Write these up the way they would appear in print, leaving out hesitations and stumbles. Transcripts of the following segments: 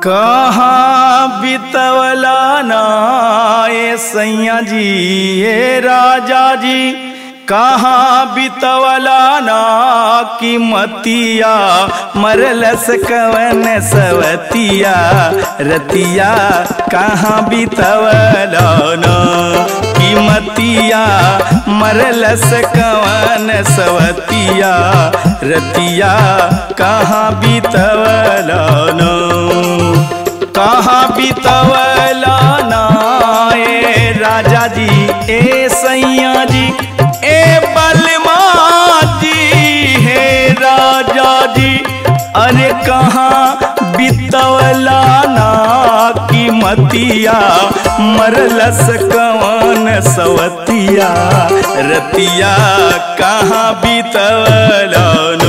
कहाँ बितवला ना ए सैया जी ए राजा जी, कहाँ बितवला ना की मतिया मरलस कवन सवतिया रतिया, कहाँ बितवला ना की मतिया मरलस कवन सवतिया रतिया, कहाँ बितवला ना, कहाँ बितवला ना ए राजा जी ए सैया जी ए बलमा जी हे राजा जी, अरे कहाँ बितवला ना की मतिया मरलस कवन सवतिया रतिया, कहाँ बितवला नो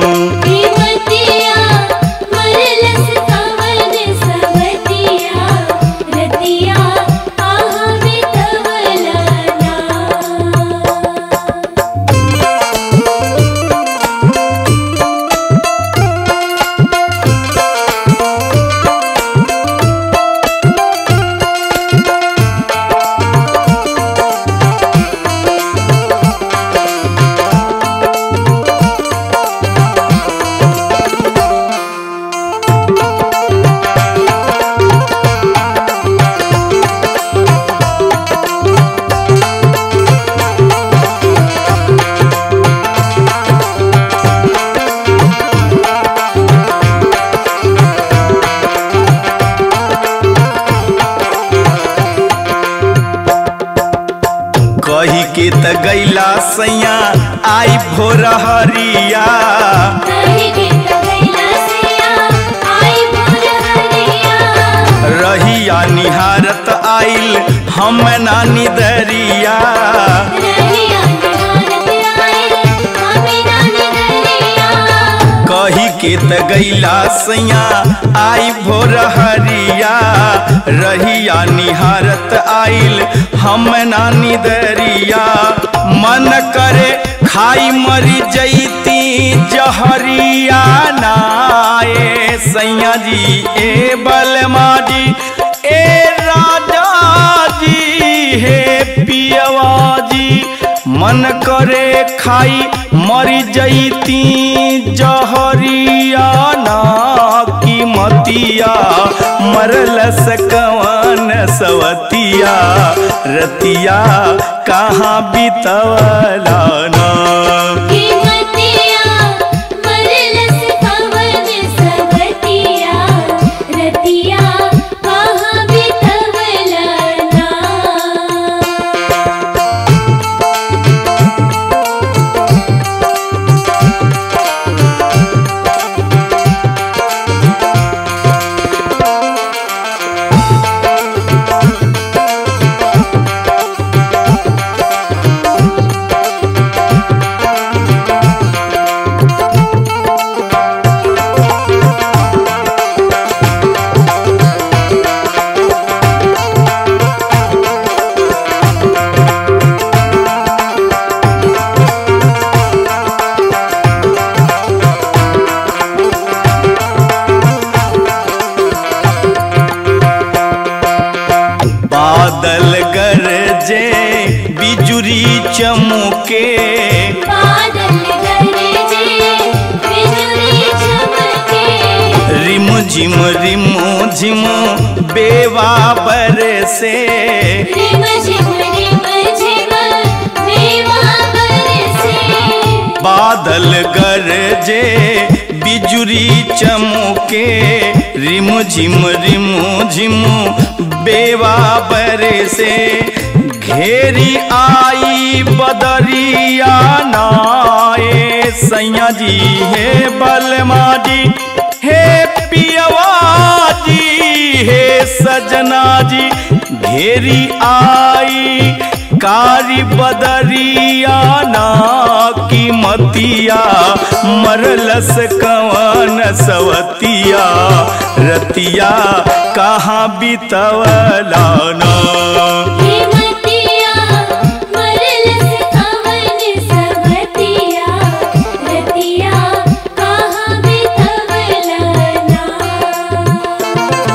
कही के त गैला सैया आई भोर हरिया, रहिया निहारत आइल हम नानी दरिया, कही के त गैला सैया आई भोर हरिया, रहिया निहारत आइल हम नानी दरिया, मन करे खाई मरी जैती जहरिया ना ए सैया जी ए बलमा जी ए राजा जी हे पियवा जी, मन करे खाई मरी जैती जहरिया ना की मतिया मरलस कवन सवतिया रतिया, कहाँ बितवला ना बादल गरजे बिजुरी चमके, बादल गरजे बिजुरी चमके, रिम झिम बेवा बरसे, रिम झिम बेवा बरसे, बादल गरजे बिजुरी चमके, रिम झिम बेवा बरसे, घेरी आई बदरिया ना ए सैया जी हे बलमा जी हे पियवा जी हे सजना जी, घेरी आई कारी बदरिया ना की मतिया मरलस कवन सवतिया रतिया, कहाँ बितवला ना मरलस कवन सवतिया रतिया, कहाँ बितवला ना।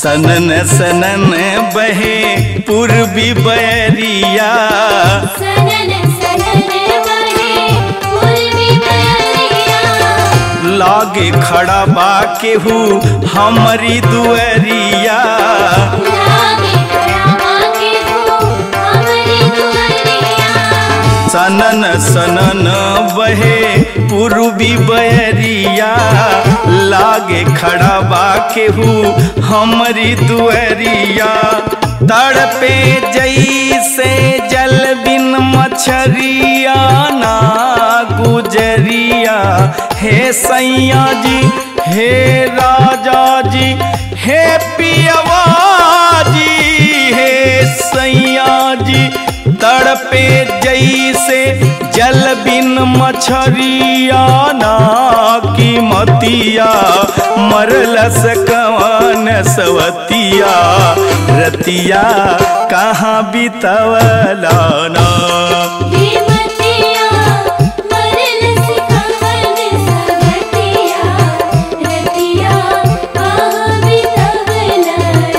सनन सनन बहे पूर्वी बैरिया, सनन सनन बहे पूर्वी बैरिया, लागे खड़ा बा केहू हमारी दुअरिया, लागे खड़ा बा केहू हमारी दुअरिया, सनन सनन बहे पूर्वी बैरिया, लागे खड़ा बा केहू हमारी दुअरिया, तड़पे जैसे जल बिन मछरिया ना गुजरिया, हे सैया जी हे राजा जी हे पियवा जी, हे सैया जी तड़पे जैसे जल बिन मछरिया ना कीमतिया, मरलस कवन सवतिया, रतिया कहाँ बितवला ना, कीमतिया मरलस कवन सवतिया, रतिया कहाँ बितवला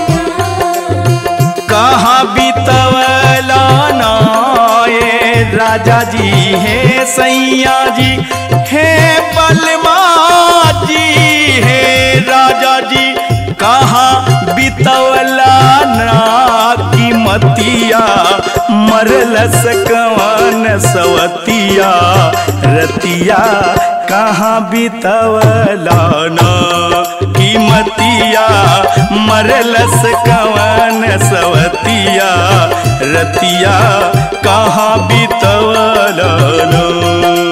कहाँ बितवला ना ये राजा जी हे सैया जी हे बलमा जी, हे राजा जी कहाँ बितवला ना कीमतिया, मरलस कवन सवतिया, रतिया कहाँ बितवला ना कीमतिया, मरलस कवन सवतिया, रतिया कहाँ बितवला ना।